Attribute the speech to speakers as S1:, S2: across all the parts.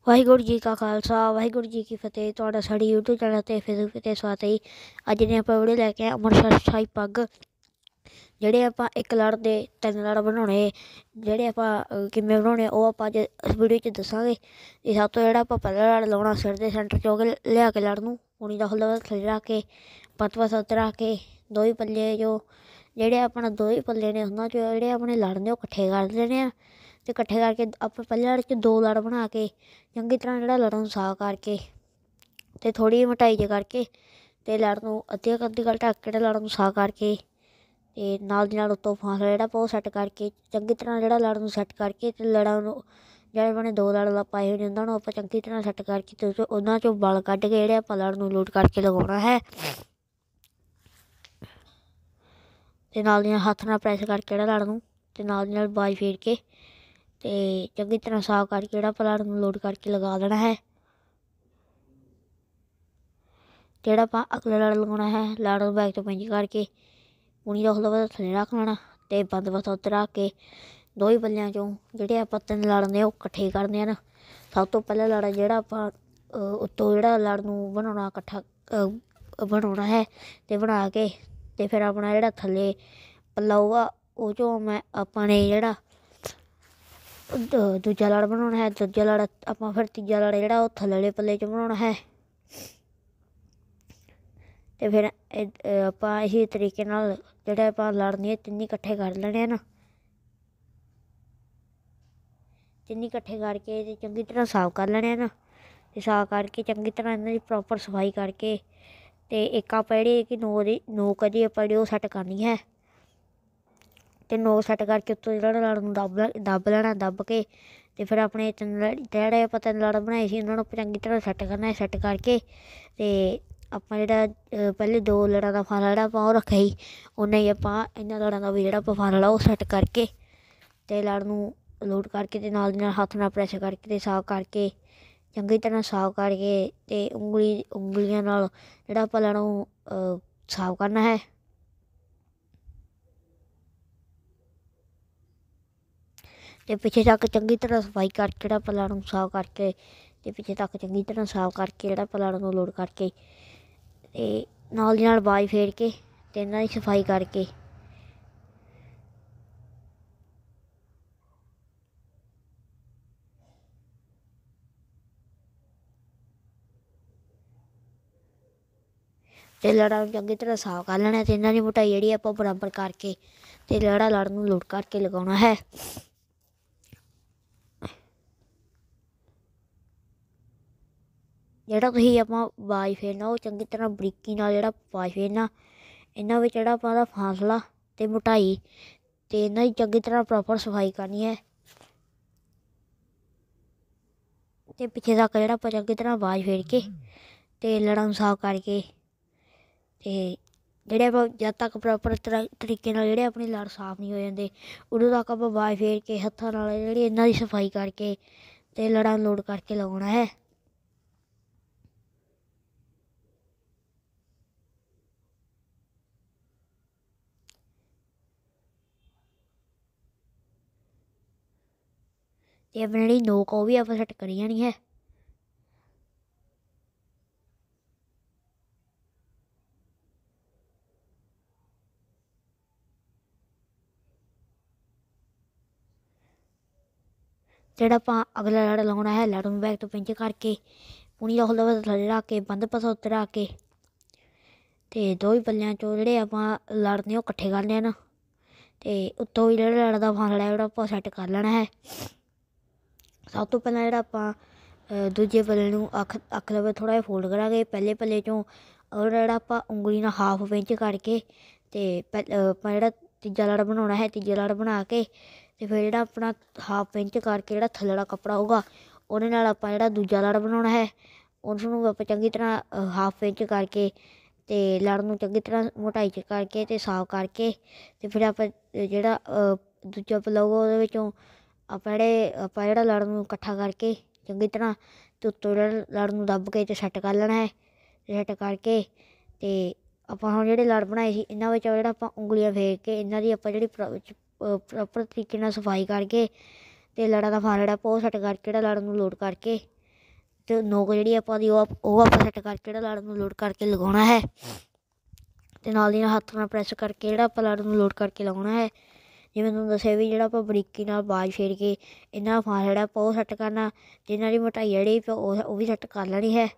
S1: ਵਾਹਿਗੁਰੂ ਜੀ ਕਾ ਖਾਲਸਾ ਵਾਹਿਗੁਰੂ ਜੀ ਕੀ ਫਤਿਹ। ਤੁਹਾਡਾ ਸਾਡੇ YouTube ਚੈਨਲ 'ਤੇ ਫੇਸਬੁੱਕ 'ਤੇ ਸਵਾਗਤ ਹੈ। ਅੱਜ ਨੇ ਆਪਾਂ ਵੀਡੀਓ ਲੈ ਕੇ ਆਏ ਅੰਮ੍ਰਿਤਸਰ ਸ਼ਾਹੀ ਪੱਗ। ਜਿਹੜੇ ਆਪਾਂ ਇੱਕ ਲੜ ਦੇ 3 ਲੜ ਬਣਾਉਣੇ, ਜਿਹੜੇ ਆਪਾਂ ਕਿਵੇਂ ਬਣਾਉਣੇ ਉਹ ਆਪਾਂ ਅੱਜ ਇਸ ਵੀਡੀਓ 'ਚ ਦੱਸਾਂਗੇ। ਇਹ ਸਭ ਤੋਂ ਜਿਹੜਾ ਆਪਾਂ ਪਹਿਲਾ ਲੜ ਲਾਉਣਾ ਸਿਰ ਦੇ ਸੈਂਟਰ 'ਚੋਂ ਲਿਆ ਕੇ ਲੜ ਨੂੰ ਪੂਣੀ ਦਾ ਹੁੱਲਾ ਥੱਲੇ ਰੱਖ ਕੇ ਪਤਵਾ ਉੱਤੇ ਰੱਖ ਕੇ ਦੋਵੇਂ ਪੱਲੇ ਜਿਹੜੇ ਆਪਣਾ ਦੋਵੇਂ ਪੱਲੇ ਨੇ ਉਹਨਾਂ 'ਚੋਂ ਜਿਹੜੇ ਆਪਣੇ ਲੜ ਨੇ ਉਹ ਇਕੱਠੇ ਕਰ ਲੈਣੇ ਆ। ਅਤੇ ਇਕੱਠੇ ਕਰਕੇ ਆਪਾਂ ਪਹਿਲੇ ਲੜ 'ਚ 2 ਲੜ ਬਣਾ ਕੇ ਚੰਗੀ ਤਰ੍ਹਾਂ ਜਿਹੜਾ ਲੜ ਨੂੰ ਸਾਫ਼ ਕਰਕੇ ਅਤੇ ਥੋੜ੍ਹੀ ਜਿਹੀ ਮੋਟਾਈ 'ਚ ਕਰਕੇ ਅਤੇ ਲੜ ਨੂੰ ਅੱਧੀ ਗੱਲ ਢੱਕ ਕੇ ਲੜ ਨੂੰ ਸਾਫ਼ ਕਰਕੇ ਅਤੇ ਨਾਲ ਦੀ ਨਾਲ ਉੱਤੋਂ ਫਾਸਲਾ ਜਿਹੜਾ ਆਪਾਂ ਉਹ ਸੈੱਟ ਕਰਕੇ ਚੰਗੀ ਤਰ੍ਹਾਂ ਜਿਹੜਾ ਲੜ ਨੂੰ ਸੈੱਟ ਕਰਕੇ ਅਤੇ ਲੜਾਂ ਨੂੰ ਜਿਹੜੇ ਆਪਣੇ 2 ਲੜ ਪਾਏ ਹੋਏ ਨੇ ਉਹਨਾਂ ਨੂੰ ਆਪਾਂ ਚੰਗੀ ਤਰ੍ਹਾਂ ਸੈੱਟ ਕਰਕੇ ਅਤੇ ਉਹਨਾਂ 'ਚੋਂ ਵਲ ਕੱਢ ਕੇ ਜਿਹੜੇ ਆਪਾਂ ਲੜ ਨੂੰ ਲੋਡ ਕਰਕੇ ਲਗਾਉਣਾ ਹੈ। ਅਤੇ ਨਾਲ ਦੀ ਨਾਲ ਹੱਥ ਨਾਲ ਪ੍ਰੈਸ ਕਰਕੇ ਜਿਹੜਾ ਲੜ ਨੂੰ ਅਤੇ ਨਾਲ ਦੀ ਨਾਲ ਬਾਜ ਫੇਰ ਕੇ ਅਤੇ ਚੰਗੀ ਤਰ੍ਹਾਂ ਸਾਫ਼ ਕਰਕੇ ਜਿਹੜਾ ਆਪਾਂ ਲੜ ਨੂੰ ਲੋਡ ਕਰਕੇ ਲਗਾ ਦੇਣਾ ਹੈ। ਜਿਹੜਾ ਆਪਾਂ ਅਗਲਾ ਲੜ ਲਗਾਉਣਾ ਹੈ, ਲੜ ਨੂੰ ਬੈਕ ਤੋਂ ਪਿੰਜ ਕਰਕੇ ਪੂਣੀ ਦਾ ਹੁੱਲਾ ਥੱਲੇ ਰੱਖ ਲੈਣਾ ਅਤੇ ਬੰਦ ਪਾਸਾ ਉੱਤੇ ਰੱਖ ਕੇ ਦੋਵੇਂ ਪੱਲਿਆਂ 'ਚੋਂ ਜਿਹੜੇ ਆਪਾਂ 3 ਲੜ ਨੇ ਉਹ ਇਕੱਠੇ ਕਰਨੇ ਹਨ। ਸਭ ਤੋਂ ਪਹਿਲਾਂ ਲੜ ਜਿਹੜਾ ਆਪਾਂ ਉੱਤੋਂ ਜਿਹੜਾ ਲੜ ਨੂੰ ਬਣਾਉਣਾ ਇਕੱਠਾ ਬਣਾਉਣਾ ਹੈ ਅਤੇ ਬਣਾ ਕੇ ਅਤੇ ਫਿਰ ਆਪਣਾ ਜਿਹੜਾ ਥੱਲੇ ਪੱਲਾ ਹੋਊਗਾ ਉਹ 'ਚੋਂ ਆਪਾਂ ਨੇ ਜਿਹੜਾ ਦੂਜਾ ਲੜ ਬਣਾਉਣਾ ਹੈ। ਦੂਜਾ ਲੜ ਆਪਾਂ ਫਿਰ ਤੀਜਾ ਲੜ ਜਿਹੜਾ ਉਹ ਥੱਲੇ ਵਾਲੇ ਪੱਲੇ 'ਚ ਬਣਾਉਣਾ ਹੈ। ਅਤੇ ਫਿਰ ਆਪਾਂ ਇਸੇ ਤਰੀਕੇ ਨਾਲ ਜਿਹੜੇ ਆਪਾਂ ਲੜ ਨੇ 3 ਇਕੱਠੇ ਕਰ ਲੈਣੇ ਹਨ। 3 ਇਕੱਠੇ ਕਰਕੇ ਅਤੇ ਚੰਗੀ ਤਰ੍ਹਾਂ ਸਾਫ਼ ਕਰ ਲੈਣੇ ਹਨ। ਅਤੇ ਸਾਫ਼ ਕਰਕੇ ਚੰਗੀ ਤਰ੍ਹਾਂ ਇਹਨਾਂ ਦੀ ਪ੍ਰੋਪਰ ਸਫਾਈ ਕਰਕੇ ਅਤੇ ਇੱਕ ਆਪਾਂ ਜਿਹੜੀ ਕਿ ਨੋਕ ਦੀ ਆਪਾਂ ਜਿਹੜੀ ਉਹ ਸੈੱਟ ਕਰਨੀ ਹੈ। ਅਤੇ ਨੋਕ ਸੈੱਟ ਕਰਕੇ ਉੱਤੋਂ ਜਿਹੜਾ ਲੜ ਨੂੰ ਦੱਬ ਲੈਣਾ, ਦੱਬ ਕੇ ਅਤੇ ਫਿਰ ਆਪਣੇ ਜਿਹੜੇ ਆਪਾਂ 3 ਲੜ ਬਣਾਏ ਸੀ ਉਹਨਾਂ ਨੂੰ ਆਪਾਂ ਚੰਗੀ ਤਰ੍ਹਾਂ ਸੈੱਟ ਕਰਨਾ ਹੈ। ਸੈੱਟ ਕਰਕੇ ਅਤੇ ਆਪਾਂ ਜਿਹੜਾ ਪਹਿਲੇ 2 ਲੜਾਂ ਦਾ ਫਾਸਲਾ ਜਿਹੜਾ ਆਪਾਂ ਉਹ ਰੱਖਿਆ ਸੀ ਓਨਾ ਹੀ ਆਪਾਂ ਇਹਨਾਂ ਲੜਾਂ ਦਾ ਵੀ ਜਿਹੜਾ ਆਪਾਂ ਫਾਸਲਾ ਉਹ ਸੈੱਟ ਕਰਕੇ ਅਤੇ ਲੜ ਨੂੰ ਲੋਡ ਕਰਕੇ ਅਤੇ ਨਾਲ ਦੀ ਨਾਲ ਹੱਥ ਨਾਲ ਪ੍ਰੈਸ ਕਰਕੇ ਅਤੇ ਸਾਫ਼ ਕਰਕੇ ਚੰਗੀ ਤਰ੍ਹਾਂ ਸਾਫ਼ ਕਰਕੇ ਅਤੇ ਉਂਗਲੀਆਂ ਨਾਲ ਜਿਹੜਾ ਆਪਾਂ ਲੜ ਨੂੰ ਸਾਫ਼ ਕਰਨਾ ਹੈ। ਅਤੇ ਪਿੱਛੇ ਤੱਕ ਚੰਗੀ ਤਰ੍ਹਾਂ ਸਫਾਈ ਕਰਕੇ ਜਿਹੜਾ ਆਪਾਂ ਲੜ ਨੂੰ ਸਾਫ਼ ਕਰਕੇ ਅਤੇ ਪਿੱਛੇ ਤੱਕ ਚੰਗੀ ਤਰ੍ਹਾਂ ਸਾਫ਼ ਕਰਕੇ ਜਿਹੜਾ ਆਪਾਂ ਲੜ ਨੂੰ ਲੋਡ ਕਰਕੇ ਅਤੇ ਨਾਲ ਦੀ ਨਾਲ ਬਾਜ ਫੇਰ ਕੇ ਅਤੇ ਇਹਨਾਂ ਦੀ ਸਫਾਈ ਕਰਕੇ ਅਤੇ ਲੜਾਂ ਨੂੰ ਚੰਗੀ ਤਰ੍ਹਾਂ ਸਾਫ਼ ਕਰ ਲੈਣਾ ਅਤੇ ਇਹਨਾਂ ਦੀ ਮੋਟਾਈ ਜਿਹੜੀ ਆਪਾਂ ਬਰਾਬਰ ਕਰਕੇ ਅਤੇ ਜਿਹੜਾ ਲੜ ਨੂੰ ਲੋਡ ਕਰਕੇ ਲਗਾਉਣਾ ਹੈ। ਜਿਹੜਾ ਤੁਸੀਂ ਆਪਾਂ ਬਾਜ ਫੇਰਨਾ ਉਹ ਚੰਗੀ ਤਰ੍ਹਾਂ ਬਰੀਕੀ ਨਾਲ ਜਿਹੜਾ ਬਾਜ ਫੇਰਨਾ, ਇਹਨਾਂ ਵਿੱਚ ਜਿਹੜਾ ਆਪਾਂ ਦਾ ਫਾਸਲਾ ਅਤੇ ਮੋਟਾਈ ਅਤੇ ਇਹਨਾਂ ਦੀ ਚੰਗੀ ਤਰ੍ਹਾਂ ਪ੍ਰੋਪਰ ਸਫਾਈ ਕਰਨੀ ਹੈ। ਅਤੇ ਪਿੱਛੇ ਤੱਕ ਜਿਹੜਾ ਆਪਾਂ ਚੰਗੀ ਤਰ੍ਹਾਂ ਬਾਜ ਫੇਰ ਕੇ ਅਤੇ ਲੜਾਂ ਨੂੰ ਸਾਫ਼ ਕਰਕੇ ਅਤੇ ਜਿਹੜੇ ਆਪਾਂ ਜਦ ਤੱਕ ਪ੍ਰੋਪਰ ਤਰੀਕੇ ਨਾਲ ਜਿਹੜੇ ਆਪਣੇ ਲੜ ਸਾਫ਼ ਨਹੀਂ ਹੋ ਜਾਂਦੇ ਉਦੋਂ ਤੱਕ ਆਪਾਂ ਬਾਜ ਫੇਰ ਕੇ ਹੱਥਾਂ ਨਾਲ ਜਿਹੜੀ ਇਹਨਾਂ ਦੀ ਸਫਾਈ ਕਰਕੇ ਅਤੇ ਲੜਾਂ ਲੋਡ ਕਰਕੇ ਲਗਾਉਣਾ ਹੈ। ਅਤੇ ਆਪਣੀ ਜਿਹੜੀ ਨੋਕ ਉਹ ਵੀ ਆਪਾਂ ਸੈੱਟ ਕਰੀ ਜਾਣੀ ਹੈ। ਜਿਹੜਾ ਆਪਾਂ ਅਗਲਾ ਲੜ ਲਾਉਣਾ ਹੈ, ਲੜ ਨੂੰ ਬੈਕ ਤੋਂ ਪਿੰਚ ਕਰਕੇ ਪੂਣੀ ਦਾ ਹੁੱਲਾ ਥੱਲੇ ਰੱਖ ਕੇ ਬੰਦ ਪਾਸਾ ਉੱਤੇ ਰੱਖ ਕੇ ਅਤੇ ਦੋਵੇਂ ਪੱਲਿਆਂ 'ਚੋਂ ਜਿਹੜੇ ਆਪਾਂ ਲੜ ਨੇ ਉਹ ਇਕੱਠੇ ਕਰਨੇ ਹਨ। ਅਤੇ ਉੱਤੋਂ ਵੀ ਜਿਹੜਾ ਲੜ ਦਾ ਫਾਸਲਾ ਜਿਹੜਾ ਆਪਾਂ ਸੈੱਟ ਕਰ ਲੈਣਾ ਹੈ। ਸਭ ਤੋਂ ਪਹਿਲਾਂ ਜਿਹੜਾ ਆਪਾਂ ਦੂਜੇ ਪੱਲੇ ਨੂੰ ਅੱਖ ਲਵੇ ਥੋੜ੍ਹਾ ਜਿਹਾ ਫੋਲਡ ਕਰਾਂਗੇ ਪਹਿਲੇ ਪੱਲੇ 'ਚੋਂ ਔਰ ਜਿਹੜਾ ਆਪਾਂ ਉਂਗਲੀ ਨਾਲ ਹਾਫ ਪਿੰਚ ਕਰਕੇ ਅਤੇ ਆਪਾਂ ਜਿਹੜਾ ਤੀਜਾ ਲੜ ਬਣਾਉਣਾ ਹੈ, ਤੀਜਾ ਲੜ ਬਣਾ ਕੇ ਅਤੇ ਫਿਰ ਜਿਹੜਾ ਆਪਣਾ ਹਾਫ ਪਿੰਚ ਕਰਕੇ ਜਿਹੜਾ ਥੱਲੇ ਵਾਲਾ ਕੱਪੜਾ ਹੋਊਗਾ ਉਹਦੇ ਨਾਲ ਆਪਾਂ ਜਿਹੜਾ ਦੂਜਾ ਲੜ ਬਣਾਉਣਾ ਹੈ ਉਸ ਨੂੰ ਆਪਾਂ ਚੰਗੀ ਤਰ੍ਹਾਂ ਹਾਫ ਪਿੰਚ ਕਰਕੇ ਅਤੇ ਲੜ ਨੂੰ ਚੰਗੀ ਤਰ੍ਹਾਂ ਮੋਟਾਈ 'ਚ ਕਰਕੇ ਅਤੇ ਸਾਫ਼ ਕਰਕੇ ਅਤੇ ਫਿਰ ਆਪਾਂ ਜਿਹੜਾ ਦੂਜਾ ਪੱਲਾ ਹੋਊਗਾ ਉਹਦੇ ਵਿੱਚੋਂ ਆਪਾਂ ਜਿਹੜਾ ਲੜ ਨੂੰ ਇਕੱਠਾ ਕਰਕੇ ਚੰਗੀ ਤਰ੍ਹਾਂ ਅਤੇ ਉੱਤੋਂ ਜਿਹੜਾ ਲੜ ਨੂੰ ਦੱਬ ਕੇ ਅਤੇ ਸੈੱਟ ਕਰ ਲੈਣਾ ਹੈ। ਸੈੱਟ ਕਰਕੇ ਅਤੇ ਆਪਾਂ ਹੁਣ ਜਿਹੜੇ ਲੜ ਬਣਾਏ ਸੀ ਇਹਨਾਂ ਵਿੱਚ ਜਿਹੜਾ ਆਪਾਂ ਉਂਗਲੀਆਂ ਫੇਰ ਕੇ ਇਹਨਾਂ ਦੀ ਆਪਾਂ ਜਿਹੜੀ ਪ੍ਰੋਪਰ ਤਰੀਕੇ ਨਾਲ ਸਫਾਈ ਕਰਕੇ ਅਤੇ ਲੜਾਂ ਦਾ ਫਾਸਲਾ ਜਿਹੜਾ ਆਪਾਂ ਉਹ ਸੈੱਟ ਕਰਕੇ ਜਿਹੜਾ ਲੜ ਨੂੰ ਲੋਡ ਕਰਕੇ ਵਿੱਚ ਨੋਕ ਜਿਹੜੀ ਆਪਾਂ ਦੀ ਉਹ ਆਪਾਂ ਸੈੱਟ ਕਰਕੇ ਜਿਹੜਾ ਲੜ ਨੂੰ ਲੋਡ ਕਰਕੇ ਲਗਾਉਣਾ ਹੈ। ਤੇ ਨਾਲ ਦੀ ਨਾਲ ਹੱਥ ਨਾਲ ਪ੍ਰੈਸ ਕਰਕੇ ਜਿਹੜਾ ਆਪਾਂ ਲੜ ਨੂੰ ਲੋਡ ਕਰਕੇ ਲਗਾਉਣਾ ਹੈ। ਜਿਵੇਂ ਤੁਹਾਨੂੰ ਦੱਸਿਆ ਵੀ ਜਿਹੜਾ ਆਪਾਂ ਬਰੀਕੀ ਨਾਲ ਬਾਜ ਫੇਰ ਕੇ ਇਹਨਾਂ ਦਾ ਫਾਹਾ ਜਿਹੜਾ ਆਪਾਂ ਉਹ ਸੈੱਟ ਕਰਨਾ, ਤੇ ਇਹਨਾਂ ਦੀ ਮੋਟਾਈ ਜਿਹੜੀ ਉਹ ਵੀ ਸੈੱਟ ਕਰ ਲੈਣੀ ਹੈ।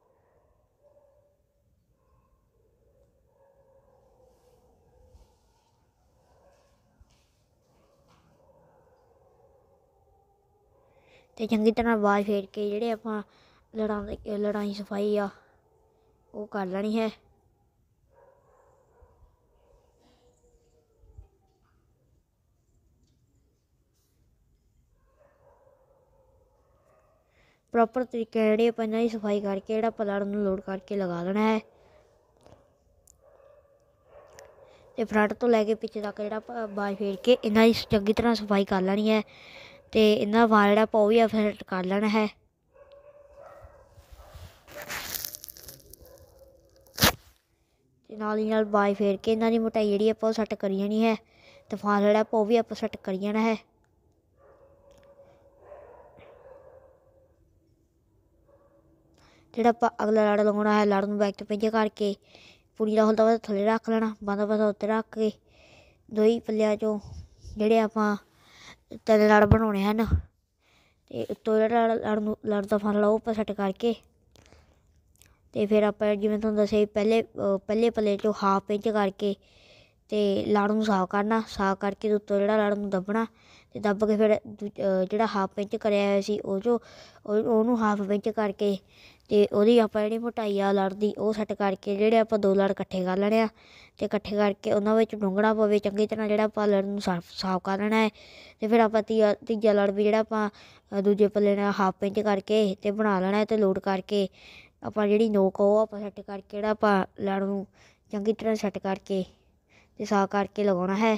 S1: ਤੇ ਚੰਗੀ ਤਰ੍ਹਾਂ ਬਾਜ ਫੇਰ ਕੇ ਜਿਹੜੇ ਆਪਾਂ ਲੜਾਂ ਦੀ ਸਫਾਈ ਆ ਉਹ ਕਰ ਲੈਣੀ ਹੈ। ਪ੍ਰੋਪਰ ਤਰੀਕੇ ਨਾਲ ਜਿਹੜੀ ਆਪਾਂ ਇਹਨਾਂ ਦੀ ਸਫਾਈ ਕਰਕੇ ਜਿਹੜਾ ਆਪਾਂ ਲੜ ਨੂੰ ਲੋਡ ਕਰਕੇ ਲਗਾ ਦੇਣਾ ਹੈ। ਤੇ ਫਰੰਟ ਤੋਂ ਲੈ ਕੇ ਪਿੱਛੇ ਤੱਕ ਜਿਹੜਾ ਆਪਾਂ ਬਾਜ ਫੇਰ ਕੇ ਇਹਨਾਂ ਦੀ ਚੰਗੀ ਤਰ੍ਹਾਂ ਸਫਾਈ ਕਰ ਲੈਣੀ ਹੈ। ਤੇ ਇਹਨਾਂ ਦਾ ਵਾਲ ਜਿਹੜਾ ਆਪਾਂ ਉਹ ਵੀ ਸੈੱਟ ਕਰ ਲੈਣਾ ਹੈ। ਤੇ ਨਾਲ ਦੀ ਨਾਲ ਬਾਜ ਫੇਰ ਕੇ ਇਹਨਾਂ ਦੀ ਮੋਟਾਈ ਜਿਹੜੀ ਆਪਾਂ ਉਹ ਸੈੱਟ ਕਰੀ ਜਾਣੀ ਹੈ। ਤੇ ਫਾਲ ਜਿਹੜਾ ਆਪਾਂ ਉਹ ਵੀ ਆਪਾਂ ਸੈੱਟ ਕਰੀ ਜਾਣਾ ਹੈ। ਜਿਹੜਾ ਆਪਾਂ ਅਗਲਾ ਲੜ ਲਗਾਉਣਾ ਹੈ, ਲੜ ਨੂੰ ਬੈਕ ਤੋਂ ਪਿੱਛੇ ਕਰਕੇ ਪੂਰੀ ਦਾ ਹੁੰਦਾ ਥੱਲੇ ਰੱਖ ਲੈਣਾ, ਬੰਦ ਪਾਸਾ ਉੱਤੇ ਰੱਖ ਕੇ ਦੋਈ ਪੱਲਿਆਂ 'ਚੋਂ ਜਿਹੜੇ ਆਪਾਂ 3 ਲੜ ਬਣਾਉਣੇ ਹਨ। ਤੇ ਉੱਤੋਂ ਜਿਹੜਾ ਲੜ ਦਾ ਫਾਲਾ ਉਹ ਆਪਾਂ ਸੈੱਟ ਕਰਕੇ ਤੇ ਫਿਰ ਆਪਾਂ ਜਿਵੇਂ ਤੁਹਾਨੂੰ ਦੱਸਿਆ ਪਹਿਲੇ ਪੱਲੇ 'ਚੋਂ ਹਾਫ ਇੰਚ ਕਰਕੇ ਤੇ ਲੜ ਨੂੰ ਸਾਫ਼ ਕਰਨਾ, ਸਾਫ਼ ਕਰਕੇ ਉੱਤੋਂ ਜਿਹੜਾ ਲੜ ਨੂੰ ਦੱਬਣਾ ਤੇ ਦੱਬ ਕੇ ਫਿਰ ਜਿਹੜਾ ਹਾਫ ਇੰਚ ਕਰਿਆ ਹੋਇਆ ਸੀ ਉਹਨੂੰ ਹਾਫ ਇੰਚ ਕਰਕੇ ਤੇ ਉਹਦੀ ਆਪਾਂ ਜਿਹੜੀ ਮੋਟਾਈ ਆ ਲੜ ਦੀ ਉਹ ਸੈੱਟ ਕਰਕੇ ਜਿਹੜੇ ਆਪਾਂ 2 ਲੜ ਇਕੱਠੇ ਕਰ ਲੈਣੇ ਆ। ਤੇ ਇਕੱਠੇ ਕਰਕੇ ਉਹਨਾਂ ਵਿੱਚ ਡੁੰਗਣਾ ਪਵੇ ਚੰਗੀ ਤਰ੍ਹਾਂ, ਜਿਹੜਾ ਆਪਾਂ ਲੜ ਨੂੰ ਸਾਫ਼ ਕਰ ਲੈਣਾ ਹੈ। ਤੇ ਫਿਰ ਆਪਾਂ ਤੀਜਾ ਲੜ ਵੀ ਜਿਹੜਾ ਆਪਾਂ ਦੂਜੇ ਪੱਲੇ ਨਾਲ ਹਾਫ ਇੰਚ ਕਰਕੇ ਤੇ ਬਣਾ ਲੈਣਾ ਹੈ। ਤੇ ਲੋਡ ਕਰਕੇ ਆਪਾਂ ਜਿਹੜੀ ਨੋਕ ਉਹ ਆਪਾਂ ਸੈੱਟ ਕਰਕੇ ਜਿਹੜਾ ਆਪਾਂ ਲੜ ਨੂੰ ਚੰਗੀ ਤਰ੍ਹਾਂ ਸੈੱਟ ਕਰਕੇ ਤੇ ਸਾਫ਼ ਕਰਕੇ ਲਗਾਉਣਾ ਹੈ।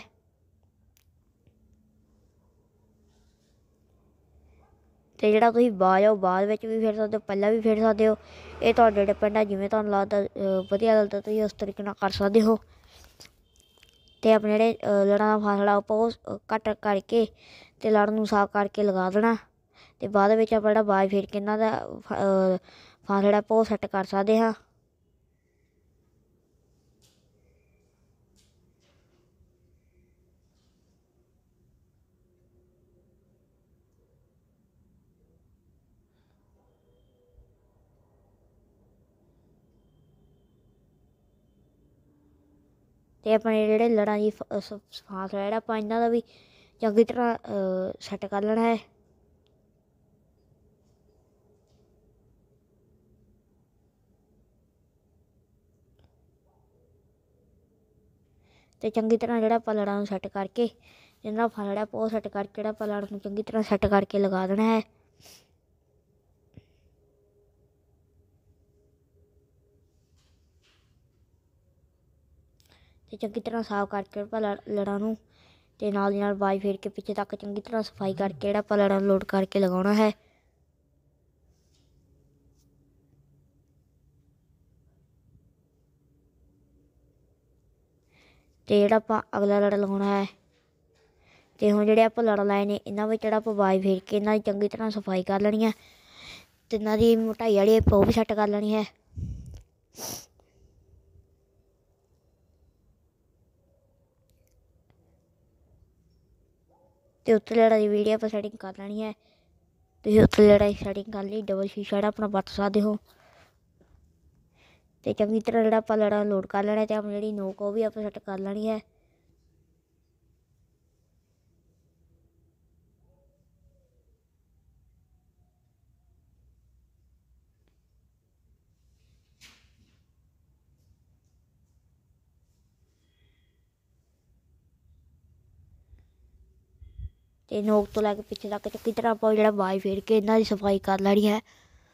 S1: ਤੇ ਜਿਹੜਾ ਤੁਸੀਂ ਬਾਜ ਆ ਉਹ ਬਾਅਦ ਵਿੱਚ ਵੀ ਫੇਰ ਸਕਦੇ ਹੋ, ਪਹਿਲਾਂ ਵੀ ਫੇਰ ਸਕਦੇ ਹੋ। ਇਹ ਤੁਹਾਡੇ ਡਿਪੈਂਡ ਆ, ਜਿਵੇਂ ਤੁਹਾਨੂੰ ਲੱਗਦਾ ਵਧੀਆ ਲੱਗਦਾ ਤੁਸੀਂ ਉਸ ਤਰੀਕੇ ਨਾਲ ਕਰ ਸਕਦੇ ਹੋ। ਤੇ ਆਪਣੇ ਜਿਹੜੇ ਲੜਾਂ ਦਾ ਫਾਸਲਾ ਆਪਾਂ ਉਹ ਕੱਟ ਕਰਕੇ ਤੇ ਲੜ ਨੂੰ ਸਾਫ਼ ਕਰਕੇ ਲਗਾ ਦੇਣਾ। ਤੇ ਬਾਅਦ ਵਿੱਚ ਆਪਾਂ ਜਿਹੜਾ ਬਾਜ ਫੇਰ ਕੇ ਇਹਨਾਂ ਦਾ ਫਾਸਲਾ ਆਪਾਂ ਉਹ ਸੈੱਟ ਕਰ ਸਕਦੇ ਹਾਂ। ਤੇ ਆਪਣੇ ਜਿਹੜੇ ਲੜਾਂ ਦੀ ਫਾਸਲਾ ਜਿਹੜਾ ਆਪਾਂ ਇਹਨਾਂ ਦਾ ਵੀ ਚੰਗੀ ਤਰ੍ਹਾਂ ਸੈੱਟ ਕਰ ਲੈਣਾ ਹੈ। ਤੇ ਚੰਗੀ ਤਰ੍ਹਾਂ ਜਿਹੜਾ ਆਪਾਂ ਲੜਾਂ ਨੂੰ ਸੈੱਟ ਕਰਕੇ ਜਿਹਨਾਂ ਦਾ ਫਾਸਲਾ ਜਿਹੜਾ ਆਪਾਂ ਉਹ ਸੈੱਟ ਕਰਕੇ ਜਿਹੜਾ ਆਪਾਂ ਲੜ ਨੂੰ ਚੰਗੀ ਤਰ੍ਹਾਂ ਸੈੱਟ ਕਰਕੇ ਲਗਾ ਦੇਣਾ ਹੈ। ਤੇ ਚੰਗੀ ਤਰ੍ਹਾਂ ਸਾਫ਼ ਕਰਕੇ ਆਪਾਂ ਲੜਾਂ ਨੂੰ ਤੇ ਨਾਲ ਦੀ ਨਾਲ ਬਾਜ ਫੇਰ ਕੇ ਪਿੱਛੇ ਤੱਕ ਚੰਗੀ ਤਰ੍ਹਾਂ ਸਫਾਈ ਕਰਕੇ ਜਿਹੜਾ ਆਪਾਂ ਲੜਾਂ ਨੂੰ ਲੋਡ ਕਰਕੇ ਲਗਾਉਣਾ ਹੈ। ਤੇ ਜਿਹੜਾ ਆਪਾਂ ਅਗਲਾ ਲੜ ਲਗਾਉਣਾ ਹੈ। ਤੇ ਹੁਣ ਜਿਹੜੇ ਆਪਾਂ ਲੜ ਲਾਏ ਨੇ ਇਹਨਾਂ ਵਿੱਚ ਜਿਹੜਾ ਆਪਾਂ ਬਾਜ ਫੇਰ ਕੇ ਇਹਨਾਂ ਦੀ ਚੰਗੀ ਤਰ੍ਹਾਂ ਸਫਾਈ ਕਰ ਲੈਣੀ ਹੈ। ਤੇ ਇਹਨਾਂ ਦੀ ਮੋਟਾਈ ਜਿਹੜੀ ਆਪਾਂ ਉਹ ਵੀ ਸੈੱਟ ਕਰ ਲੈਣੀ ਹੈ। ਤੇ ਉੱਤੇ ਲੜਾਈ ਦੀ ਵੀਡੀਓ ਆਪਾਂ ਸੈਟਿੰਗ ਕਰ ਲੈਣੀ ਹੈ। ਤੁਸੀਂ ਉੱਤੇ ਲੜਾਈ ਸੈਟਿੰਗ ਕਰ ਲਈ, ਡਬਲ ਸ਼ੀਸ਼ਾ ਜਿਹੜਾ ਆਪਣਾ ਵਰਤ ਸਕਦੇ ਹੋ। ਤੇ ਚੰਗੀ ਤਰ੍ਹਾਂ ਜਿਹੜਾ ਆਪਾਂ ਲੜਾਂ ਲੋਡ ਕਰ ਲੈਣਾ ਤੇ ਆਪਣੀ ਜਿਹੜੀ ਨੋਕ ਉਹ ਵੀ ਆਪਾਂ ਸੈੱਟ ਕਰ ਲੈਣੀ ਹੈ। ਤੇ ਨੋਕ ਤੋਂ ਲੈ ਕੇ ਪਿੱਛੇ ਤੱਕ ਚੰਗੀ ਤਰ੍ਹਾਂ ਆਪਾਂ ਜਿਹੜਾ ਬਾਜ ਫੇਰ ਕੇ ਇਹਨਾਂ ਦੀ ਸਫਾਈ ਕਰ ਲੈਣੀ ਹੈ।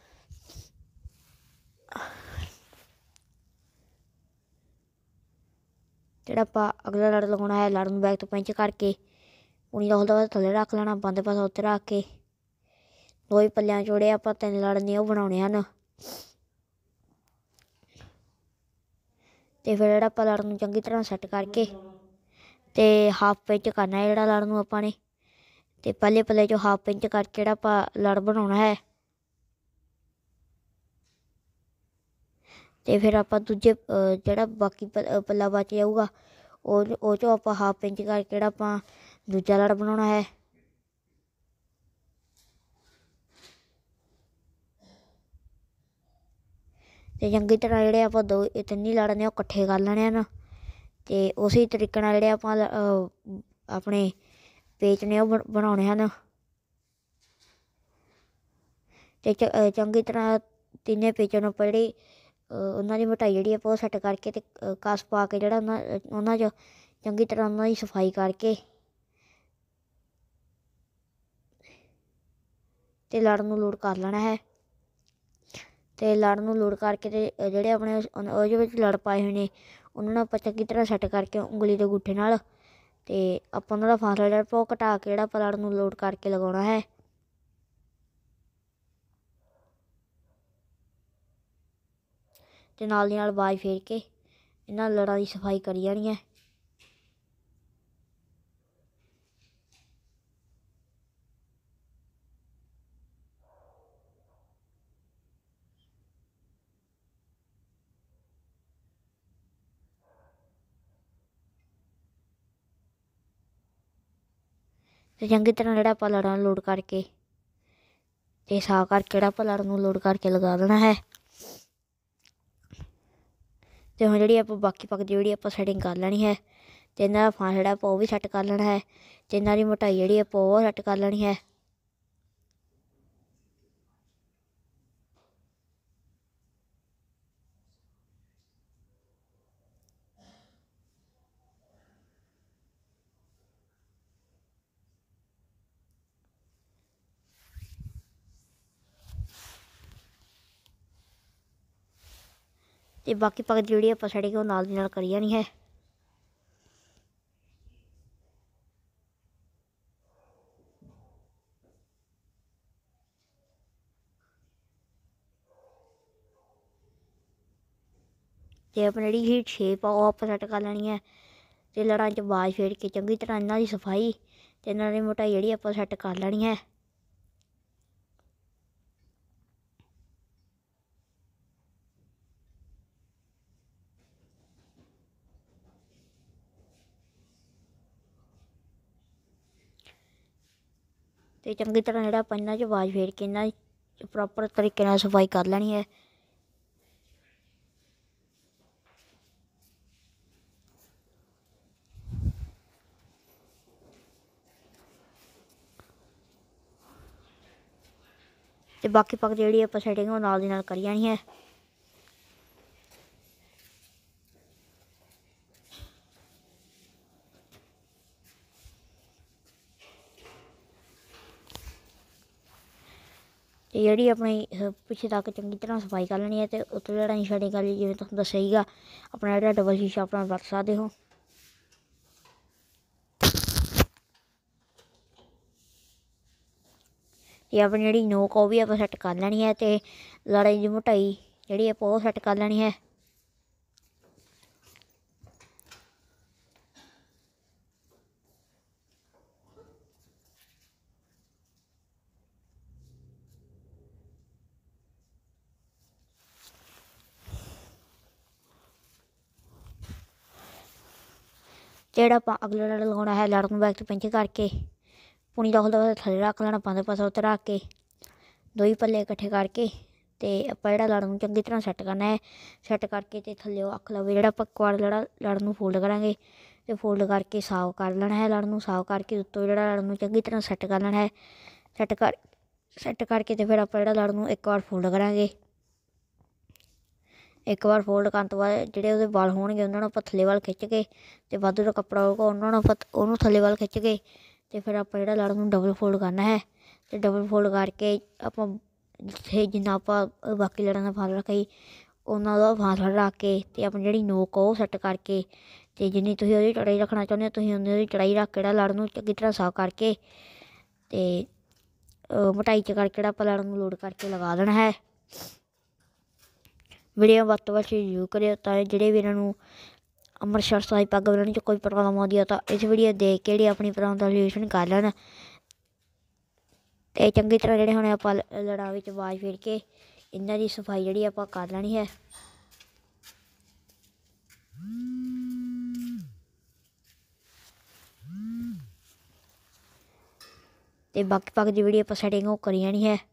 S1: ਜਿਹੜਾ ਆਪਾਂ ਅਗਲਾ ਲੜ ਲਗਾਉਣਾ ਹੈ, ਲੜ ਨੂੰ ਬੈਕ ਤੋਂ ਪਿੰਚ ਕਰਕੇ ਪੂਣੀ ਦਾ ਹੁੰਦਾ ਥੱਲੇ ਰੱਖ ਲੈਣਾ, ਬੰਦ ਪਾਸਾ ਉੱਤੇ ਰੱਖ ਕੇ ਦੋਈ ਪੱਲਿਆਂ ਜੋੜੇ ਆਪਾਂ 3 ਲੜ ਨੇ ਉਹ ਬਣਾਉਣੇ ਹਨ। ਤੇ ਫਿਰ ਜਿਹੜਾ ਆਪਾਂ ਲੜ ਨੂੰ ਚੰਗੀ ਤਰ੍ਹਾਂ ਸੈੱਟ ਕਰਕੇ ਤੇ ਹਾਫ ਇੰਚ ਕਰਨਾ ਹੈ ਜਿਹੜਾ ਲੜ ਨੂੰ ਆਪਾਂ ਨੇ। ਤੇ ਪਹਿਲੇ ਪੱਲੇ 'ਚੋਂ ਹਾਫ ਇੰਚ ਕਰਕੇ ਜਿਹੜਾ ਆਪਾਂ ਲੜ ਬਣਾਉਣਾ ਹੈ। ਤੇ ਫਿਰ ਆਪਾਂ ਦੂਜੇ ਜਿਹੜਾ ਬਾਕੀ ਪੱਲਾ ਬਚ ਜਾਊਗਾ ਉਹ 'ਚੋਂ ਆਪਾਂ ਹਾਫ ਇੰਚ ਕਰਕੇ ਜਿਹੜਾ ਆਪਾਂ ਦੂਜਾ ਲੜ ਬਣਾਉਣਾ ਹੈ। ਤੇ ਚੰਗੀ ਤਰ੍ਹਾਂ ਜਿਹੜੇ ਆਪਾਂ ਤਿੰਨ ਹੀ ਲੜ ਨੇ ਉਹ ਇਕੱਠੇ ਕਰ ਲੈਣੇ ਹਨ। ਤੇ ਉਸੇ ਤਰੀਕੇ ਨਾਲ ਜਿਹੜੇ ਆਪਾਂ ਆਪਣੇ ਪੇਚ ਨੇ ਉਹ ਬਣਾਉਣੇ ਹਨ। ਤੇ ਚੰਗੀ ਤਰ੍ਹਾਂ ਤਿੰਨੇ ਪੇਚਾਂ ਨੂੰ ਆਪਾਂ ਜਿਹੜੀ ਉਹਨਾਂ ਦੀ ਮੋਟਾਈ ਜਿਹੜੀ ਆਪਾਂ ਉਹ ਸੈੱਟ ਕਰਕੇ ਤੇ ਕਸ ਪਾ ਕੇ ਜਿਹੜਾ ਉਹਨਾਂ 'ਚ ਚੰਗੀ ਤਰ੍ਹਾਂ ਉਹਨਾਂ ਦੀ ਸਫਾਈ ਕਰਕੇ ਤੇ ਲੜ ਨੂੰ ਲੋਡ ਕਰ ਲੈਣਾ ਹੈ। ਤੇ ਲੜ ਨੂੰ ਲੋਡ ਕਰਕੇ ਤੇ ਜਿਹੜੇ ਆਪਣੇ ਉਹਦੇ ਵਿੱਚ ਲੜ ਪਾਏ ਹੋਏ ਨੇ ਉਹਨਾਂ ਨੂੰ ਆਪਾਂ ਚੰਗੀ ਤਰ੍ਹਾਂ ਸੈੱਟ ਕਰਕੇ ਉਂਗਲੀ ਦੇ ਅੰਗੂਠੇ ਨਾਲ ਤੇ ਆਪਾਂ ਉਹਨਾਂ ਦਾ ਫਾਸਲਾ ਜਿਹੜਾ ਆਪਾਂ ਉਹ ਘਟਾ ਕੇ ਜਿਹੜਾ ਆਪਾਂ ਲੜ ਨੂੰ ਲੋਡ ਕਰਕੇ ਲਗਾਉਣਾ ਹੈ। ਤੇ ਨਾਲ ਦੀ ਨਾਲ ਬਾਜ ਫੇਰ ਕੇ ਇਹਨਾਂ ਲੜਾਂ ਦੀ ਸਫਾਈ ਕਰੀ ਜਾਣੀ ਹੈ। ਤੇ ਚੰਗੀ ਤਰ੍ਹਾਂ ਜਿਹੜਾ ਆਪਾਂ ਲੜਾਂ ਨੂੰ ਲੋਡ ਕਰਕੇ ਤੇ ਸਾਫ਼ ਕਰਕੇ ਜਿਹੜਾ ਆਪਾਂ ਲੜ ਨੂੰ ਲੋਡ ਕਰਕੇ ਲਗਾ ਦੇਣਾ ਹੈ। ਤੇ ਹੁਣ ਜਿਹੜੀ ਆਪਾਂ ਬਾਕੀ ਪੱਕ ਦੀ ਜਿਹੜੀ ਆਪਾਂ ਸੈਟਿੰਗ ਕਰ ਲੈਣੀ ਹੈ। ਤੇ ਇਹਨਾਂ ਦਾ ਫਾਂ ਜਿਹੜਾ ਆਪਾਂ ਉਹ ਵੀ ਸੈੱਟ ਕਰ ਲੈਣਾ ਹੈ। ਤੇ ਇਹਨਾਂ ਦੀ ਮੋਟਾਈ ਜਿਹੜੀ ਆਪਾਂ ਉਹ ਸੈੱਟ ਕਰ ਲੈਣੀ ਹੈ। ਤੇ ਬਾਕੀ ਪੱਕ ਦੀ ਜਿਹੜੀ ਆਪਾਂ ਸੈਟਿੰਗ ਉਹ ਨਾਲ ਦੀ ਨਾਲ ਕਰੀ ਜਾਣੀ ਹੈ। ਤੇ ਆਪਣੀ ਜਿਹੜੀ ਸ਼ੇਪ ਆ ਉਹ ਆਪਾਂ ਸੈੱਟ ਕਰ ਲੈਣੀ ਹੈ। ਤੇ ਲੜਾਂ 'ਚ ਬਾਜ ਫੇਰ ਕੇ ਚੰਗੀ ਤਰ੍ਹਾਂ ਇਹਨਾਂ ਦੀ ਸਫਾਈ ਤੇ ਇਹਨਾਂ ਦੀ ਮੋਟਾਈ ਜਿਹੜੀ ਆਪਾਂ ਸੈੱਟ ਕਰ ਲੈਣੀ ਹੈ। ਤੇ ਚੰਗੀ ਤਰ੍ਹਾਂ ਜਿਹੜਾ ਆਪਾਂ ਇਹਨਾਂ 'ਚ ਬਾਜ ਫੇਰ ਕੇ ਇਹਨਾਂ ਦੀ ਪ੍ਰੋਪਰ ਤਰੀਕੇ ਨਾਲ ਸਫਾਈ ਕਰ ਲੈਣੀ ਹੈ। ਤੇ ਬਾਕੀ ਪੱਕ ਜਿਹੜੀ ਆਪਾਂ ਸੈਟਿੰਗ ਉਹ ਨਾਲ ਦੀ ਨਾਲ ਕਰੀ ਜਾਣੀ ਹੈ। ਤੇ ਜਿਹੜੀ ਆਪਣੀ ਪਿੱਛੇ ਤੱਕ ਚੰਗੀ ਤਰ੍ਹਾਂ ਸਫਾਈ ਕਰ ਲੈਣੀ ਹੈ। ਤੇ ਉੱਤੋਂ ਜਿਹੜਾ ਅਸੀਂ ਸੈਟਿੰਗ ਕਰ ਲਈ ਜਿਵੇਂ ਤੁਹਾਨੂੰ ਦੱਸਿਆ ਸੀਗਾ ਆਪਣਾ ਜਿਹੜਾ ਡਬਲ ਸ਼ੀਸ਼ਾ ਆਪਣਾ ਵਰਤ ਸਕਦੇ ਹੋ। ਤੇ ਆਪਣੀ ਜਿਹੜੀ ਨੋਕ ਉਹ ਵੀ ਆਪਾਂ ਸੈੱਟ ਕਰ ਲੈਣੀ ਹੈ। ਤੇ ਲੜਾਈ ਦੀ ਮੋਟਾਈ ਜਿਹੜੀ ਆਪਾਂ ਉਹ ਸੈੱਟ ਕਰ ਲੈਣੀ ਹੈ। ਜਿਹੜਾ ਆਪਾਂ ਅਗਲਾ ਲੜ ਲਗਾਉਣਾ ਹੈ ਲੜ ਨੂੰ ਬੈਕ ਤੋਂ ਪਿੰਚ ਕਰਕੇ ਪੂਣੀ ਦਾ ਖੁੱਲ੍ਹਾ ਥੱਲੇ ਰੱਖ ਲੈਣਾ ਬੰਦ ਪਾਸਾ ਉੱਤੇ ਰੱਖ ਕੇ ਦੋਈ ਪੱਲੇ ਇਕੱਠੇ ਕਰਕੇ ਤੇ ਆਪਾਂ ਜਿਹੜਾ ਲੜ ਨੂੰ ਚੰਗੀ ਤਰ੍ਹਾਂ ਸੈੱਟ ਕਰਨਾ ਹੈ। ਸੈੱਟ ਕਰਕੇ ਤੇ ਥੱਲੇ ਅੱਖ ਲਵੇ ਜਿਹੜਾ ਆਪਾਂ ਕੁਆੜ ਲੜ ਨੂੰ ਫੋਲਡ ਕਰਾਂਗੇ ਤੇ ਫੋਲਡ ਕਰਕੇ ਸਾਫ਼ ਕਰ ਲੈਣਾ ਹੈ। ਲੜ ਨੂੰ ਸਾਫ਼ ਕਰਕੇ ਉੱਤੋਂ ਜਿਹੜਾ ਲੜ ਨੂੰ ਚੰਗੀ ਤਰ੍ਹਾਂ ਸੈੱਟ ਕਰ ਲੈਣਾ ਹੈ। ਸੈੱਟ ਕਰਕੇ ਤੇ ਫਿਰ ਆਪਾਂ ਜਿਹੜਾ ਲੜ ਨੂੰ ਇੱਕ ਵਾਰ ਫੋਲਡ ਕਰਾਂਗੇ। ਇੱਕ ਵਾਰ ਫੋਲਡ ਕਰਨ ਤੋਂ ਬਾਅਦ ਜਿਹੜੇ ਉਹਦੇ ਵਾਲ ਹੋਣਗੇ ਉਹਨਾਂ ਨੂੰ ਆਪਾਂ ਥੱਲੇ ਵੱਲ ਖਿੱਚ ਕੇ ਤੇ ਵਾਧੂ ਦਾ ਕੱਪੜਾ ਹੋਊਗਾ ਉਹਨਾਂ ਨੂੰ ਆਪਾਂ ਉਹਨੂੰ ਥੱਲੇ ਵੱਲ ਖਿੱਚ ਕੇ ਤੇ ਫਿਰ ਆਪਾਂ ਜਿਹੜਾ ਲੜ ਨੂੰ ਡਬਲ ਫੋਲਡ ਕਰਨਾ ਹੈ। ਤੇ ਡਬਲ ਫੋਲਡ ਕਰਕੇ ਆਪਾਂ ਜਿੱਥੇ ਜਿੰਨਾ ਆਪਾਂ ਬਾਕੀ ਲੜਾਂ ਦਾ ਫਾਸਲਾ ਰੱਖਿਆ ਉਹਨਾਂ ਦਾ ਫਾਸਲਾ ਰੱਖ ਕੇ ਤੇ ਆਪਣੀ ਜਿਹੜੀ ਨੋਕ ਉਹ ਸੈੱਟ ਕਰਕੇ ਤੇ ਜਿੰਨੀ ਤੁਸੀਂ ਉਹਦੀ ਚੜਾਈ ਰੱਖਣਾ ਚਾਹੁੰਦੇ ਹੋ ਤੁਸੀਂ ਉਹਦੀ ਚੜਾਈ ਰੱਖ ਕੇ ਜਿਹੜਾ ਲੜ ਨੂੰ ਚੰਗੀ ਤਰ੍ਹਾਂ ਸਾਫ਼ ਕਰਕੇ ਤੇ ਮੋਟਾਈ 'ਚ ਕਰਕੇ ਜਿਹੜਾ ਆਪਾਂ ਲੜ ਨੂੰ ਲੋਡ ਕਰਕੇ ਲਗਾ ਦੇਣਾ ਹੈ। ਵੀਡੀਓ ਵੱਧ ਤੋਂ ਵੱਧ ਜ਼ਰੂਰ ਕਰਿਓ ਤਾਂ ਜਿਹੜੇ ਵੀਰਾਂ ਨੂੰ ਅੰਮ੍ਰਿਤਸਰ ਸਾਹਿਬ ਪੱਗ ਬੰਨ੍ਹਣ 'ਚ ਕੋਈ ਪ੍ਰੋਬਲਮ ਆਉਂਦੀ ਆ ਤਾਂ ਇਸ ਵੀਡੀਓ ਦੇਖ ਕੇ ਜਿਹੜੀ ਆਪਣੀ ਪ੍ਰੋਬਲਮ ਦਾ ਸਲਿਊਸ਼ਨ ਕਰ ਲੈਣ। ਤੇ ਚੰਗੀ ਤਰ੍ਹਾਂ ਜਿਹੜੇ ਹੁਣ ਆਪਾਂ ਲੜਾਂ ਵਿੱਚ ਆਵਾਜ਼ ਫੇਰ ਕੇ ਇਹਨਾਂ ਦੀ ਸਫਾਈ ਜਿਹੜੀ ਆਪਾਂ ਕਰ ਲੈਣੀ ਹੈ। ਤੇ ਬਾਕੀ ਪੱਗ ਦੀ ਜਿਹੜੀ ਆਪਾਂ ਸੈਟਿੰਗ ਉਹ ਕਰੀ ਜਾਣੀ ਹੈ।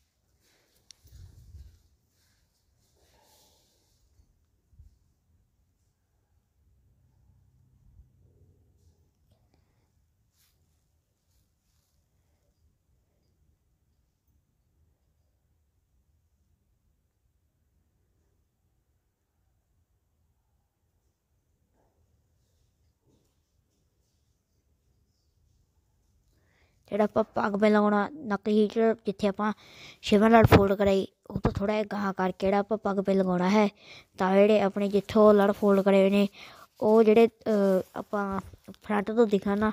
S1: ਜਿਹੜਾ ਆਪਾਂ ਪੱਗ ਪਹਿਲਾਂ ਲਾਉਣਾ ਨਕਲੀ ਹੀਟ ਜਿੱਥੇ ਆਪਾਂ ਸ਼ਿਵਰ ਲੜ ਫੋਲਡ ਕਰਾਈ ਉਹ ਤੋਂ ਥੋੜ੍ਹਾ ਜਿਹਾ ਗਾਹਾਂ ਕਰਕੇ ਜਿਹੜਾ ਆਪਾਂ ਪੱਗ ਪਹਿਲਾਂ ਲਗਾਉਣਾ ਹੈ, ਤਾਂ ਜਿਹੜੇ ਆਪਣੇ ਜਿੱਥੋਂ ਲੜ ਫੋਲਡ ਕਰੇ ਨੇ ਉਹ ਜਿਹੜੇ ਆਪਾਂ ਫਰੰਟ ਤੋਂ ਦਿਖਣ ਨਾ,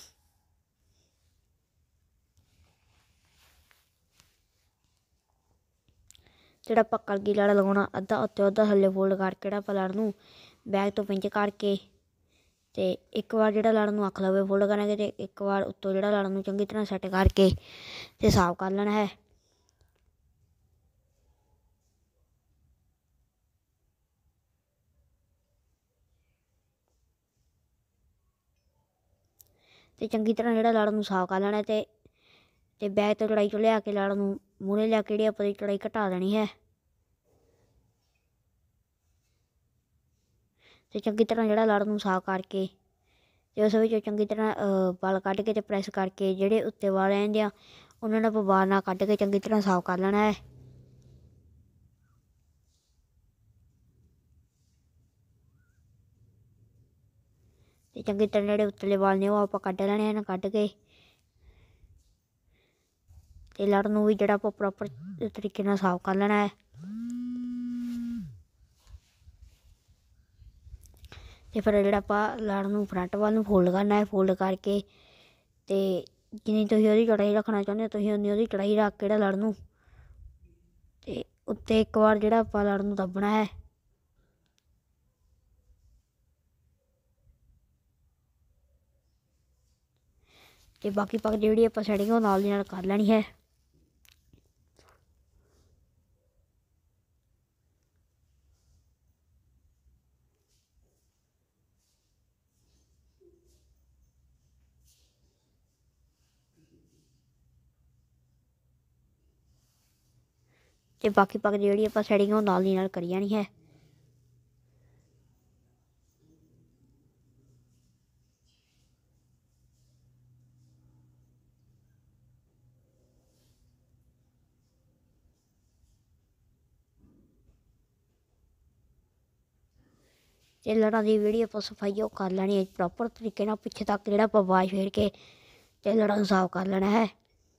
S1: ਜਿਹੜਾ ਆਪਾਂ ਕਲਗੀ ਲੜ ਲਗਾਉਣਾ ਅੱਧਾ ਉੱਤੇ ਅੱਧਾ ਥੱਲੇ ਫੋਲਡ ਕਰਕੇ ਜਿਹੜਾ ਆਪਾਂ ਲੜ ਨੂੰ ਬੈਕ ਤੋਂ ਪਿੰਚ ਕਰਕੇ ਤੇ ਇੱਕ ਵਾਰ ਜਿਹੜਾ ਲੜ ਨੂੰ ਅੱਖ ਲਵੇ ਫੋਲਡ ਕਰਾਂਗੇ ਤੇ ਇੱਕ ਵਾਰ ਉੱਤੋਂ ਜਿਹੜਾ ਲੜ ਨੂੰ ਚੰਗੀ ਤਰ੍ਹਾਂ ਸੈੱਟ ਕਰਕੇ ਤੇ ਸਾਫ਼ ਕਰ ਲੈਣਾ ਹੈ। ਤੇ ਚੰਗੀ ਤਰ੍ਹਾਂ ਜਿਹੜਾ ਲੜ ਨੂੰ ਸਾਫ਼ ਕਰ ਲੈਣਾ ਤੇ ਬੈਕ ਤੋਂ ਚੜਾਈ ਚੋਂ ਲਿਆ ਕੇ ਲੜ ਨੂੰ ਮੂਹਰੇ ਲਿਆ ਕੇ ਜਿਹੜੀ ਆਪਾਂ ਦੀ ਚੜਾਈ ਘਟਾ ਦੇਣੀ ਹੈ। ਤੇ ਚੰਗੀ ਤਰ੍ਹਾਂ ਜਿਹੜਾ ਲੜ ਨੂੰ ਸਾਫ਼ ਕਰਕੇ ਤੇ ਉਸ ਵਿੱਚ ਚੰਗੀ ਤਰ੍ਹਾਂ ਵਾਲ ਕੱਢ ਕੇ ਤੇ ਪ੍ਰੈਸ ਕਰਕੇ ਜਿਹੜੇ ਉੱਤੇ ਵਾਲ ਰਹਿੰਦੇ ਆ ਉਹਨਾਂ ਨੂੰ ਆਪਾਂ ਬਾਹਰ ਨਾਲ ਕੱਢ ਕੇ ਚੰਗੀ ਤਰ੍ਹਾਂ ਸਾਫ਼ ਕਰ ਲੈਣਾ ਹੈ। ਤੇ ਚੰਗੀ ਤਰ੍ਹਾਂ ਜਿਹੜੇ ਉੱਤਲੇ ਵਾਲ ਨੇ ਉਹ ਆਪਾਂ ਕੱਢ ਲੈਣੇ ਹਨ। ਕੱਢ ਕੇ ਤੇ ਲੜ ਨੂੰ ਵੀ ਜਿਹੜਾ ਆਪਾਂ ਪ੍ਰੋਪਰ ਤਰੀਕੇ ਨਾਲ ਸਾਫ਼ ਕਰ ਲੈਣਾ ਹੈ। ਤੇ ਫਿਰ ਜਿਹੜਾ ਆਪਾਂ ਲੜ ਨੂੰ ਫਰੰਟ ਵੱਲ ਨੂੰ ਫੋਲਡ ਕਰਨਾ ਹੈ। ਫੋਲਡ ਕਰਕੇ ਤੇ ਜਿੰਨੀ ਤੁਸੀਂ ਉਹਦੀ ਚੜਾਈ ਰੱਖਣਾ ਚਾਹੁੰਦੇ ਹੋ ਤੁਸੀਂ ਉਨੀ ਉਹਦੀ ਚੜਾਈ ਰੱਖ ਕੇ ਜਿਹੜਾ ਲੜ ਨੂੰ ਤੇ ਉੱਤੇ ਇੱਕ ਵਾਰ ਜਿਹੜਾ ਆਪਾਂ ਲੜ ਨੂੰ ਦੱਬਣਾ ਹੈ। ਤੇ ਬਾਕੀ ਪੱਗ ਜਿਹੜੀ ਆਪਾਂ ਸੈਟਿੰਗ ਉਹ ਨਾਲ ਦੀ ਨਾਲ ਕਰ ਲੈਣੀ ਹੈ। ਤੇ ਬਾਕੀ ਪੱਗ ਜਿਹੜੀ ਆਪਾਂ ਸੈਟਿੰਗ ਉਹ ਨਾਲ ਦੀ ਨਾਲ ਕਰੀ ਜਾਣੀ ਹੈ। ਤੇ ਲੜਾਂ ਦੀ ਜਿਹੜੀ ਆਪਾਂ ਸਫਾਈ ਉਹ ਕਰ ਲੈਣੀ ਹੈ ਪ੍ਰੋਪਰ ਤਰੀਕੇ ਨਾਲ, ਪਿੱਛੇ ਤੱਕ ਜਿਹੜਾ ਆਪਾਂ ਵਾਸ਼ ਫੇਰ ਕੇ ਤੇ ਲੜਾਂ ਨੂੰ ਸਾਫ਼ ਕਰ ਲੈਣਾ ਹੈ।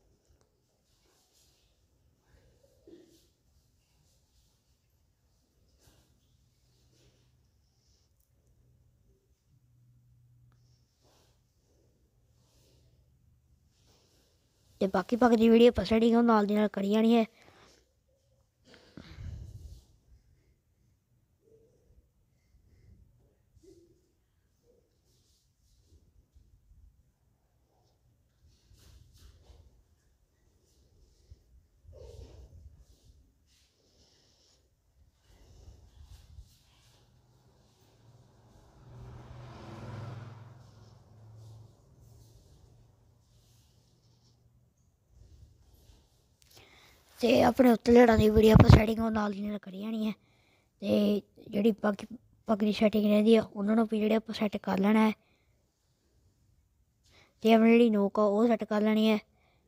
S1: ਤੇ ਬਾਕੀ ਪੱਗ ਦੀ ਵੀਡੀਓ ਆਪਾਂ ਸੈਟਿੰਗ ਉਹ ਨਾਲ ਦੀ ਨਾਲ ਕਰੀ ਜਾਣੀ ਹੈ। ਤੇ ਆਪਣੇ ਉੱਤੇ ਲੜਾਂ ਦੀ ਵੀਡੀਓ ਆਪਾਂ ਸੈਟਿੰਗ ਉਹ ਨਾਲ ਦੀ ਨਾਲ ਕਰੀ ਜਾਣੀ ਹੈ। ਤੇ ਜਿਹੜੀ ਪੱਗ ਦੀ ਸੈਟਿੰਗ ਰਹਿੰਦੀ ਆ ਉਹਨਾਂ ਨੂੰ ਵੀ ਜਿਹੜੇ ਆਪਾਂ ਸੈੱਟ ਕਰ ਲੈਣਾ ਹੈ। ਤੇ ਆਪਣੀ ਜਿਹੜੀ ਨੋਕ ਆ ਉਹ ਸੈੱਟ ਕਰ ਲੈਣੀ ਹੈ।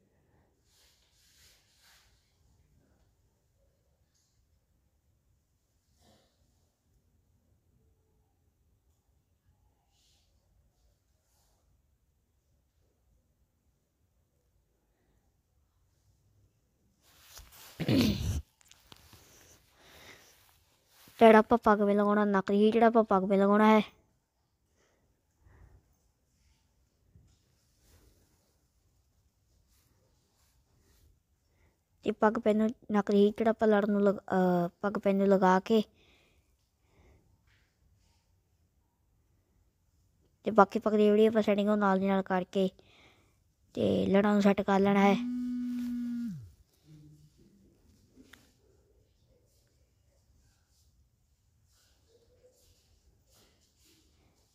S1: ਜਿਹੜਾ ਆਪਾਂ ਪੱਗ ਵੀ ਲਗਾਉਣਾ ਨਕਲੀ ਜਿਹੜਾ ਆਪਾਂ ਪੱਗ ਵੀ ਲਗਾਉਣਾ ਹੈ। ਤੇ ਪੱਗ ਪੈਨ ਨੂੰ ਨਕਲੀ ਜਿਹੜਾ ਆਪਾਂ ਲੜ ਨੂੰ ਪੱਗ ਪੈਨ ਨੂੰ ਲਗਾ ਕੇ ਤੇ ਬਾਕੀ ਪੱਗ ਦੀ ਜਿਹੜੀ ਆਪਾਂ ਸੈਟਿੰਗ ਉਹ ਨਾਲ ਦੀ ਨਾਲ ਕਰਕੇ ਤੇ ਲੜਾਂ ਨੂੰ ਸੈੱਟ ਕਰ ਲੈਣਾ ਹੈ।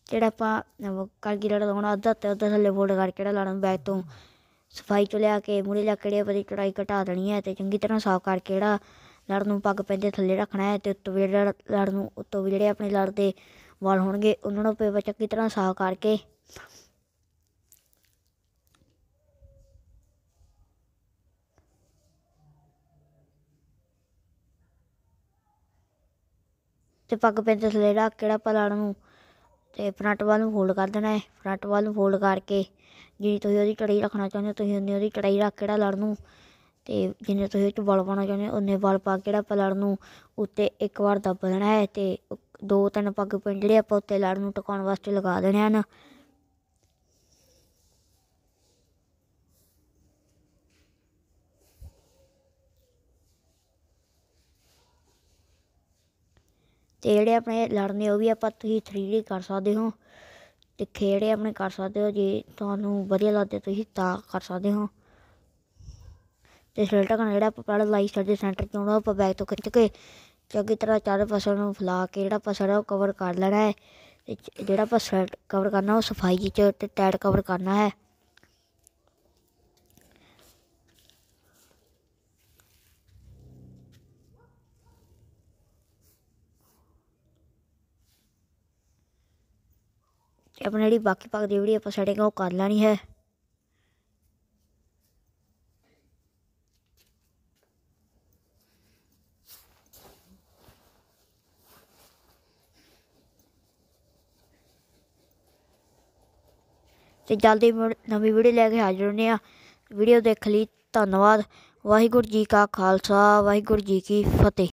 S1: ਜਿਹੜਾ ਆਪਾਂ ਕਣਕੀ ਲੜ ਲਾਉਣਾ ਅੱਧਾ ਤੇ ਅੱਧਾ ਥੱਲੇ ਫੋਲਡ ਕਰਕੇ ਜਿਹੜਾ ਲੜ ਨੂੰ ਬੈਗ ਤੋਂ ਸਫਾਈ 'ਚੋਂ ਲਿਆ ਕੇ ਮੂਹਰੇ ਲਿਆ ਕੇ ਜਿਹੜੀ ਚੜਾਈ ਘਟਾ ਦੇਣੀ ਹੈ ਤੇ ਚੰਗੀ ਤਰ੍ਹਾਂ ਸਾਫ਼ ਕਰਕੇ ਜਿਹੜਾ ਲੜ ਨੂੰ ਪੱਗ ਪੈਂਦੇ ਥੱਲੇ ਰੱਖਣਾ ਹੈ ਤੇ ਉੱਤੋਂ ਵੀ ਜਿਹੜਾ ਲੜ ਨੂੰ ਉੱਤੋਂ ਵੀ ਜਿਹੜੇ ਆਪਣੇ ਲੜ ਦੇ ਵਾਲ ਹੋਣਗੇ ਉਹਨਾਂ ਨੂੰ ਪੇਪਰ ਚੰਗੀ ਤਰ੍ਹਾਂ ਸਾਫ਼ ਕਰਕੇ ਤੇ ਪੱਗ ਪੈਂਦੇ ਥੱਲੇ ਰੱਖ ਕੇ ਆਪਾਂ ਲੜ ਨੂੰ ਤੇ ਫਰੰਟ ਵੱਲ ਨੂੰ ਫੋਲਡ ਕਰ ਦੇਣਾ ਹੈ। ਫਰੰਟ ਵੱਲ ਨੂੰ ਫੋਲਡ ਕਰਕੇ ਜਿੰਨੀ ਤੁਸੀਂ ਉਹਦੀ ਚੜਾਈ ਰੱਖਣਾ ਚਾਹੁੰਦੇ ਹੋ ਤੁਸੀਂ ਉਨੀ ਉਹਦੀ ਚੜਾਈ ਰੱਖ ਕੇ ਜਿਹੜਾ ਲੜ ਨੂੰ ਤੇ ਜਿੰਨੇ ਤੁਸੀਂ ਉਹ 'ਚ ਵਲ ਪਾਉਣਾ ਚਾਹੁੰਦੇ ਹੋ ਉਨੇ ਵਲ ਪਾ ਕੇ ਜਿਹੜਾ ਆਪਾਂ ਲੜ ਨੂੰ ਉੱਤੇ ਇੱਕ ਵਾਰ ਦੱਬ ਦੇਣਾ ਹੈ ਤੇ 2-3 ਪੱਗ ਪਿੰਨ ਜਿਹੜੇ ਆਪਾਂ ਉੱਤੇ ਲੜ ਨੂੰ ਟਿਕਾਉਣ ਵਾਸਤੇ ਲਗਾ ਦੇਣੇ ਹਨ। ਤੇ ਜਿਹੜੇ ਆਪਣੇ ਲੜ ਨੇ ਉਹ ਵੀ ਆਪਾਂ ਤੁਸੀਂ 3D ਕਰ ਸਕਦੇ ਹੋ ਤਿੱਖੇ ਜਿਹੜੇ ਆਪਣੇ ਕਰ ਸਕਦੇ ਹੋ ਜੇ ਤੁਹਾਨੂੰ ਵਧੀਆ ਲੱਗਦੇ ਤੁਸੀਂ ਤਾਂ ਕਰ ਸਕਦੇ ਹੋ। ਤੇ ਸਿਰ ਢੱਕਣਾ ਜਿਹੜਾ ਆਪਾਂ ਪਹਿਲਾਂ ਲਾਈ ਸਾਡੇ ਸੈਂਟਰ 'ਚ ਆਉਣਾ ਆਪਾਂ ਬੈਗ ਤੋਂ ਖਿੱਚ ਕੇ ਚੰਗੀ ਤਰ੍ਹਾਂ ਚਾਰੇ ਪਾਸੇ ਨੂੰ ਫੈਲਾ ਕੇ ਜਿਹੜਾ ਆਪਾਂ ਸਾਰਾ ਕਵਰ ਕਰ ਲੈਣਾ ਹੈ ਤੇ ਜਿਹੜਾ ਆਪਾਂ ਸਾਈਡ ਕਵਰ ਕਰਨਾ ਉਹ ਸਫਾਈ 'ਚ ਤੇ ਟਾਈਟ ਕਵਰ ਕਰਨਾ ਹੈ। ਤੇ ਆਪਣੀ ਜਿਹੜੀ ਬਾਕੀ ਪੱਗ ਦੀ ਜਿਹੜੀ ਆਪਾਂ ਸੈਟਿੰਗ ਉਹ ਕਰ ਲੈਣੀ ਹੈ। ਤੇ ਜਲਦੀ ਨਵੀਂ ਵੀਡੀਓ ਲੈ ਕੇ ਹਾਜ਼ਰ ਹੁੰਦੇ ਹਾਂ। ਵੀਡੀਓ ਦੇਖ ਲਈ ਧੰਨਵਾਦ। ਵਾਹਿਗੁਰੂ ਜੀ ਕਾ ਖਾਲਸਾ ਵਾਹਿਗੁਰੂ ਜੀ ਕੀ ਫਤਿਹ।